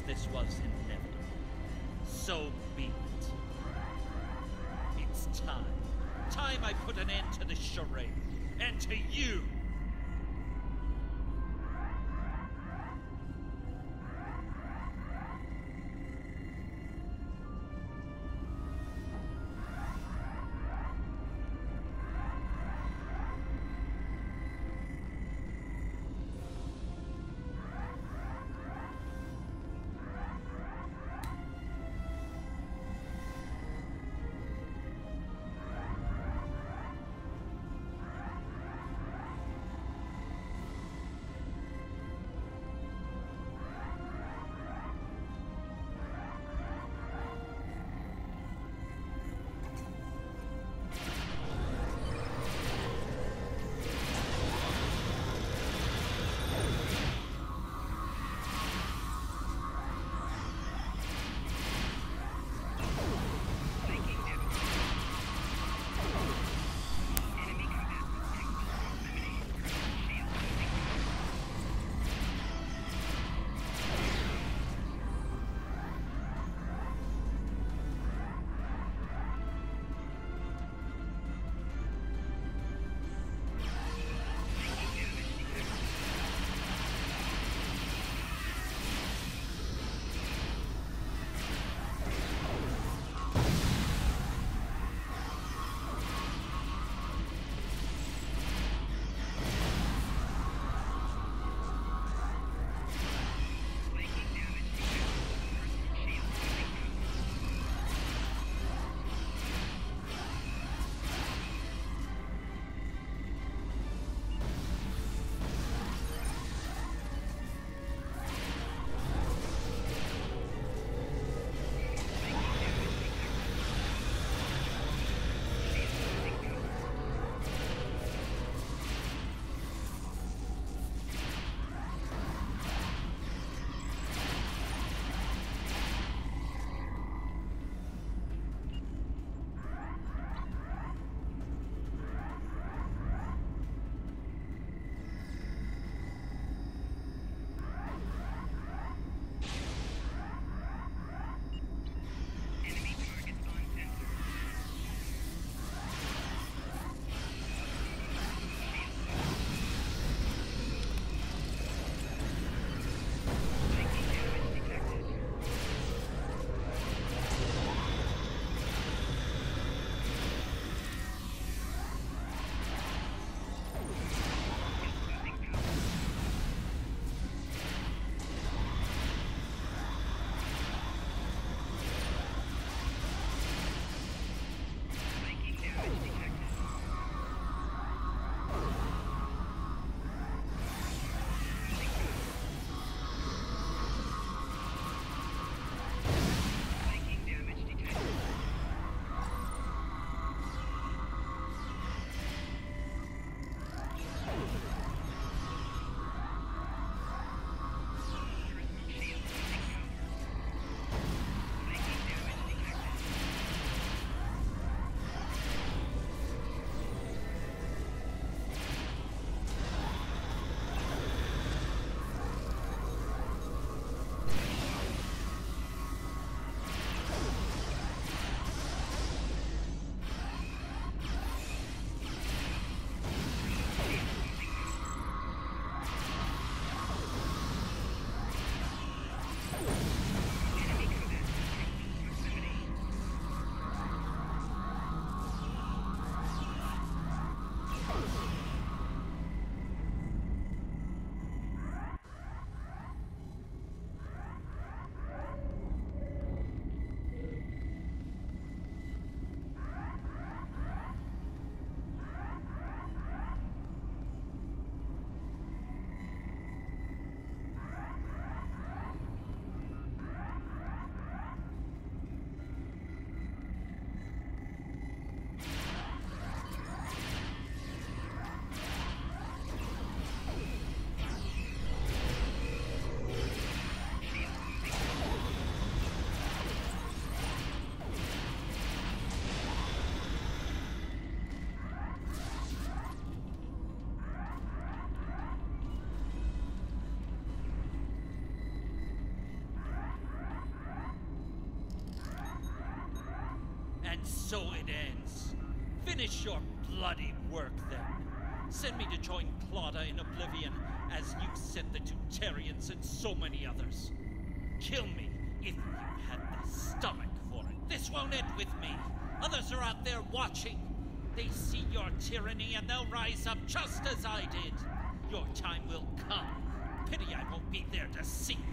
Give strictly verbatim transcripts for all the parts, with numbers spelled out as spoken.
this was inevitable. So be it. It's time. Time I put an end to this charade. And to you! And so it ends. Finish your bloody work, then. Send me to join Claudia in Oblivion, as you sent the Tutarians and so many others. Kill me if you had the stomach for it. This won't end with me. Others are out there watching. They see your tyranny and they'll rise up just as I did. Your time will come. Pity I won't be there to see it.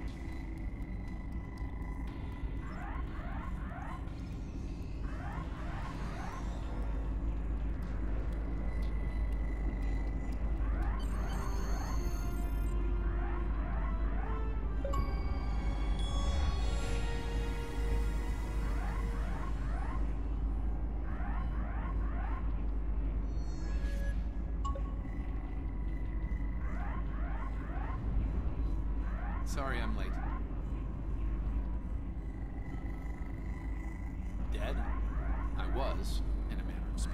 Sorry I'm late. Dead? I was, in a manner of speaking.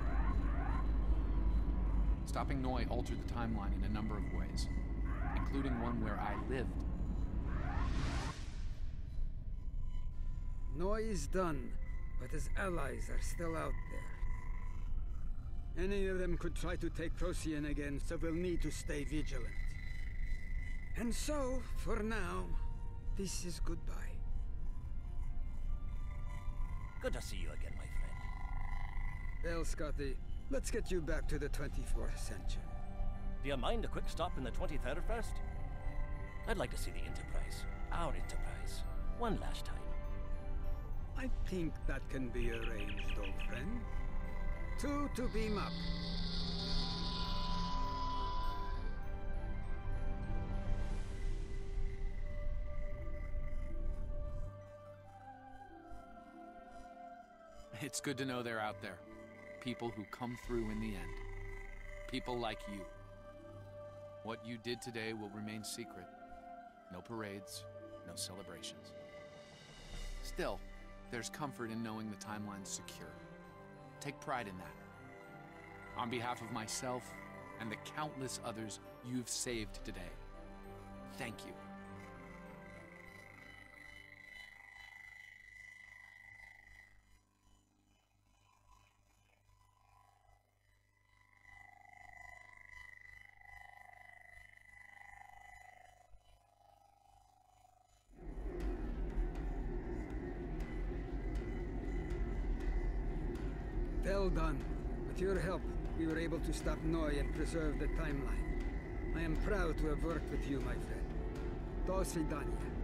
Stopping Noi altered the timeline in a number of ways, including one where I lived. Noi is done, but his allies are still out there. Any of them could try to take Procyon again, so we'll need to stay vigilant. And so, for now, this is goodbye. Good to see you again, my friend. Well, Scotty, let's get you back to the twenty-fourth century. Do you mind a quick stop in the twenty-third first? I'd like to see the Enterprise. Our Enterprise. One last time. I think that can be arranged, old friend. Two to beam up. It's good to know they're out there. People who come through in the end. People like you. What you did today will remain secret. No parades, no celebrations. Still, there's comfort in knowing the timeline's secure. Take pride in that. On behalf of myself and the countless others you've saved today, thank you. Well done. With your help, we were able to stop Noi and preserve the timeline. I am proud to have worked with you, my friend. До свидания.